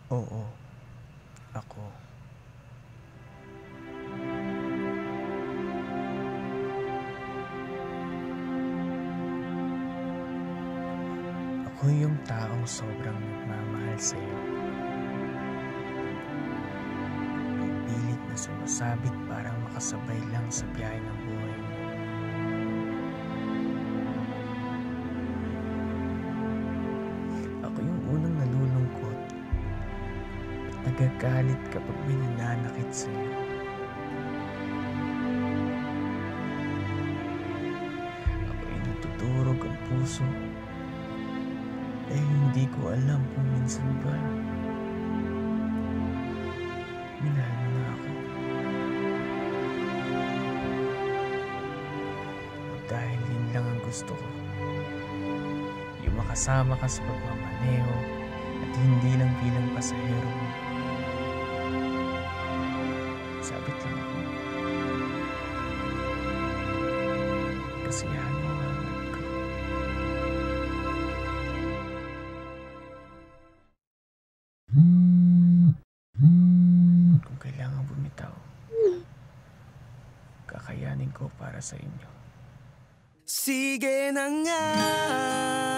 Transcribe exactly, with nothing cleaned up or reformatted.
Oo, ako. Ako yung taong sobrang nagmamahal sa'yo. Pilit na sumasabit parang makasabay lang sa biyahe ng buhay mo. Ako yung unang nalulungkot at nagagalit kapag may nananakit sa'yo. Ako yung natutulog ang puso eh hindi ko alam kung minsan ba minahal mo na ako. O dahil yun lang ang gusto ko. Yung makasama ka sa pagmamaneho at hindi lang bilang pasahero mo. Sabit lang ako. Kasiyahan mo ang hangad ko. Kung kailangan bumitaw, kakayanin ko para sa inyo. Sige na nga.